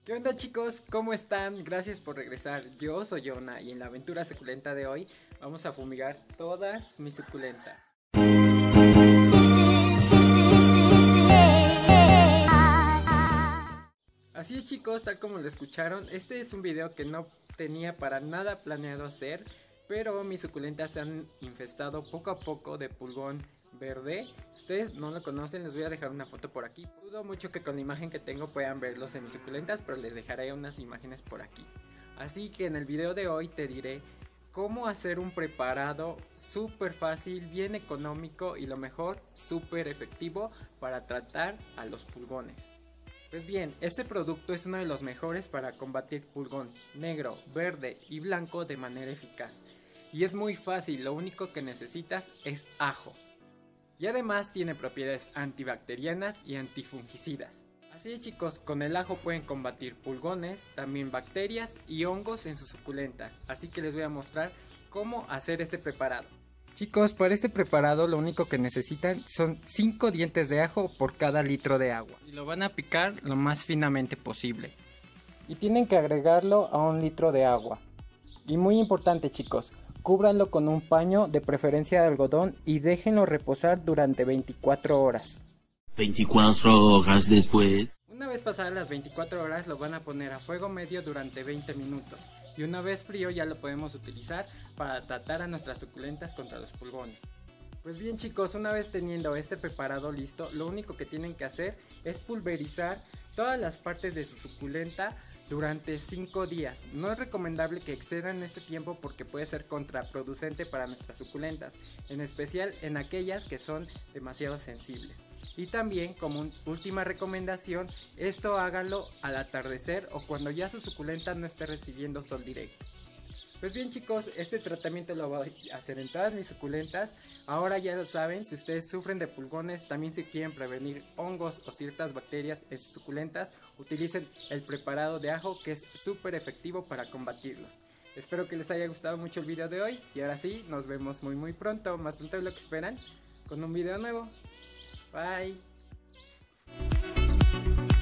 ¿Qué onda chicos? ¿Cómo están? Gracias por regresar. Yo soy Yona y en la aventura suculenta de hoy vamos a fumigar todas mis suculentas. Así es chicos, tal como lo escucharon, este es un video que no tenía para nada planeado hacer, pero mis suculentas se han infestado poco a poco de pulgón verde. Si ustedes no lo conocen, les voy a dejar una foto por aquí. Dudo mucho que con la imagen que tengo puedan verlos en mis suculentas, pero les dejaré unas imágenes por aquí. Así que en el video de hoy te diré cómo hacer un preparado súper fácil, bien económico y lo mejor, súper efectivo para tratar a los pulgones. Pues bien, este producto es uno de los mejores para combatir pulgón negro, verde y blanco de manera eficaz. Y es muy fácil, lo único que necesitas es ajo. Y además tiene propiedades antibacterianas y antifungicidas. Así es chicos, con el ajo pueden combatir pulgones, también bacterias y hongos en sus suculentas. Así que les voy a mostrar cómo hacer este preparado. Chicos, para este preparado lo único que necesitan son 5 dientes de ajo por cada litro de agua. Y lo van a picar lo más finamente posible. Y tienen que agregarlo a 1 litro de agua. Y muy importante chicos, cúbranlo con un paño de preferencia de algodón y déjenlo reposar durante 24 horas. 24 horas después. Una vez pasadas las 24 horas lo van a poner a fuego medio durante 20 minutos. Y una vez frío ya lo podemos utilizar para tratar a nuestras suculentas contra los pulgones. Pues bien chicos, una vez teniendo este preparado listo, lo único que tienen que hacer es pulverizar todas las partes de su suculenta durante 5 días. No es recomendable que excedan este tiempo porque puede ser contraproducente para nuestras suculentas, en especial en aquellas que son demasiado sensibles. Y también, como última recomendación, esto háganlo al atardecer o cuando ya su suculenta no esté recibiendo sol directo. Pues bien chicos, este tratamiento lo voy a hacer en todas mis suculentas. Ahora ya lo saben, si ustedes sufren de pulgones, también si quieren prevenir hongos o ciertas bacterias en sus suculentas, utilicen el preparado de ajo que es súper efectivo para combatirlos. Espero que les haya gustado mucho el video de hoy y ahora sí, nos vemos muy pronto, más pronto de lo que esperan, con un video nuevo. Bye.